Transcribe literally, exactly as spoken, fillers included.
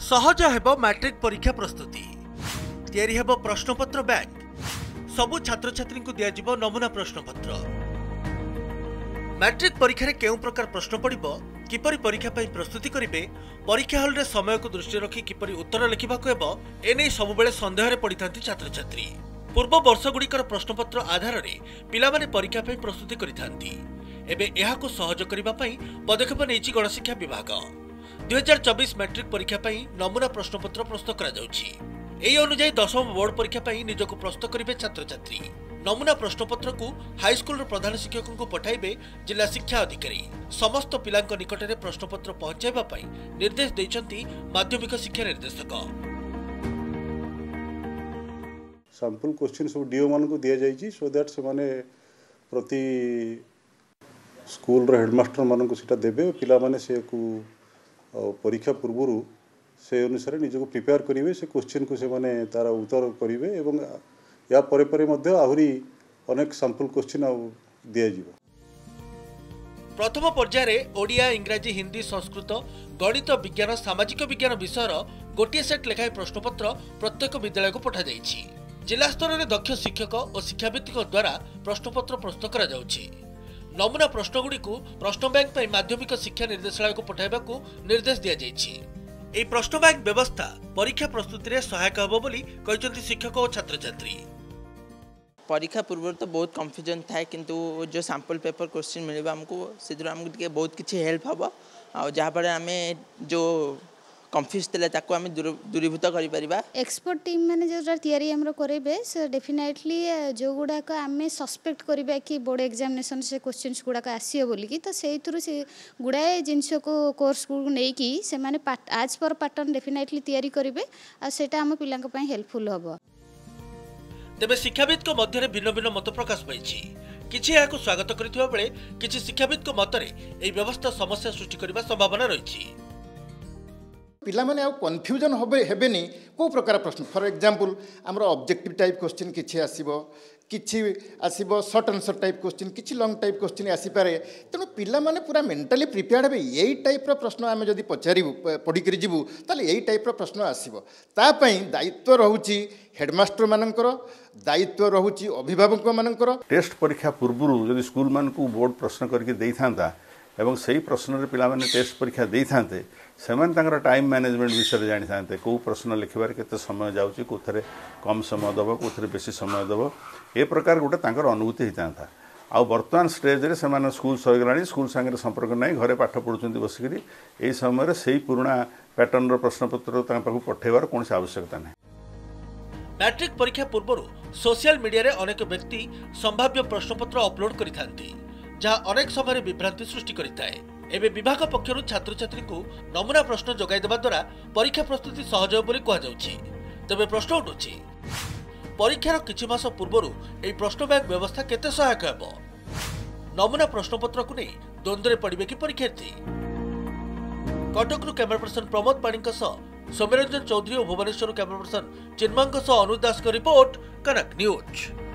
सहज हेबो मैट्रिक परीक्षा प्रस्तुति तैयारी हेबो प्रश्नपत्र बैंक सबु छात्र छात्री को दिया जिवो नमूना प्रश्नपत्र। मैट्रिक परीक्षा रे केउ प्रकार प्रश्न पड़िबो, किपरि परीक्षा पई प्रस्तुति करिवे, परीक्षा हॉल रे समय को दृष्टि रखी किपरि उत्तर लिखिबाको हेबो, एनै सब बेले संदेह रे पड़िथांती छात्र छात्री। पूर्व वर्ष गुड़िकर प्रश्नपत्र आधार रे पिलामाने परीक्षा पई प्रस्तुति करिथांती। एबे एहाको सहज करिबा पई पदक्षेप नेछि गणशिक्षा विभाग। दुई हजार चौबीस मैट्रिक परीक्षा पई नमूना प्रश्नपत्र प्रस्तुत करा जाउछि। एही अनुसार दशम बोर्ड परीक्षा पई निजको प्रस्तुत करिवे छात्र छात्री। नमूना प्रश्नपत्र को हाईस्कूल प्रधान शिक्षक को पठाइबे जिला शिक्षा अधिकारी। समस्त पिलांक निकट में प्रश्नपत्र पहुंचाइबा पई निर्देश दैछंती माध्यमिक शिक्षा निर्देशक। सैंपल क्वेश्चन सब डीओ मान को दिया जाइछि सो दैट से माने प्रति स्कूल हेडमास्टर मान को सेटा देबे, पिला माने से को परीक्षा पूर्व से अनुसार निजको प्रिपेयर करेंगे, से क्वेश्चन को से माने तार उत्तर करेंगे एवं या परे परे मध्य आहुरी अनेक सैंपल क्वेश्चन दिया जिवो। प्रथम पर्यायर ओडिया, इंग्राजी, हिंदी, संस्कृत, गणित, विज्ञान, सामाजिक विज्ञान विषयर गोटे सेट लेखाएं प्रश्नपत्र प्रत्येक विद्यालय को पठा जाइछि। जिला स्तर में दक्ष शिक्षक और शिक्षाविद द्वारा प्रश्नपत्र प्रस्तुत करा जाउछि। नमूना प्रश्नगुड़ी को प्रश्न बैंक पर माध्यमिक शिक्षा निर्देशालय को पठाइबाकू निर्देश दिया जाइछि। एही प्रश्न बैंक व्यवस्था परीक्षा प्रस्तुति रे सहायक होबो बोली कहिसंती शिक्षक और छात्र छात्री। परीक्षा पूर्व तो बहुत कन्फ्यूजन था, किंतु जो सैंपल पेपर क्वेश्चन मिलबा हमको से हमको टिके बहुत किछि हेल्प हबो, आ जहा पर हमें जो कन्फ्यूज थिले ताको हमें दूरीभूत करि परिबा। एक्सपर्ट टीम माने जो तयारी हमरो करेबे से डेफिनेटली जो गुडा को हमें सस्पेक्ट करिबा कि बोर्ड एग्जामिनेशन से क्वेश्चंस गुडा को आसीयो बोली कि तो सेही थ्रू से गुडाए जिंस को कोर्स को नै कि से माने आज पर पैटर्न डेफिनेटली तयारी करिवे आ सेटा हम पिलांक पय हेल्पफुल हबो। तेबे शिक्षाविद को मध्य भिन्न भिन्न मत प्रकाश पाइछि। किछि याको स्वागत करिथिबा बेले किछि शिक्षाविद को मतरे एही व्यवस्था समस्या सृष्टि करबा संभावना रहिछि। पिला माने आ कन्फ्यूजन होबे हेबेनी को प्रकार प्रश्न फॉर एग्जांपल हमर ऑब्जेक्टिव टाइप क्वेश्चन किछि आसीबो, किछि आसीबो शॉर्ट आंसर टाइप क्वेश्चन, किछि लॉन्ग टाइप क्वेश्चन आसी पारे। तेणु पिला माने पूरा मेंटली प्रिपेयर्ड हेबे एई टाइप रो प्रश्न आमे जदी पचारिबु पढी करि जिवु ताले एई टाइप रो प्रश्न आसीबो। ता पई दायित्व रहउची हेडमास्टर मानकर, दायित्व रहउची अभिभावक मानकर। टेस्ट परीक्षा पूर्व जदी स्कूल मान को बोर्ड प्रश्न करके देई थांता एवं सही प्रश्न रे पिला माने टेस्ट परीक्षा देई थांते, सेमान तांकर टाइम मैनेजमेंट विषय जानि थांते, को प्रश्न लिखबार केते समय जाउची, कोथरे कम समय दबो, कोथरे बेसी समय दबो, ए प्रकार गोटे तांकर अनुभूति हितांता। आ वर्तमान स्टेज रे सेमान स्कूल सहीगलानी, स्कूल संगे संपर्क नै, घरे पाठ पढुचंती बसिकरी एई समय रे सेही पुराना पैटर्न रो प्रश्नपत्र तांका पाखु पठेबार कोनोसी आवश्यकता नै। मैट्रिक परीक्षा पूर्व सोशल मीडिया रे अनेक व्यक्ति संभाव्य प्रश्नपत्र अपलोड करिथांती, जहाँ अनेक समय विभ्रांति सृष्टि करिताए। एबे विभाग पक्षरु छात्र छात्री को नमूना प्रश्न जगाई देबा द्वारा परीक्षा प्रस्तुति सहज हो बोली कहा जाउछि। तबे प्रश्न उठुछि, परीक्षार किछि मास पूर्वरु एई प्रश्न बैंक व्यवस्था केते सहायक हेबो? नमूना प्रश्नपत्र को नै द्वंद्व रे पड़िबे कि परीक्षार्थी? कटकरु कैमरा पर्सन प्रमोद पाणीक सह सौम्यरंजन चौधरी और भुवनेश्वर कैमरा पर्सन चिन्मयଙ୍କ सह अनुदास का रिपोर्ट, कनक न्यूज।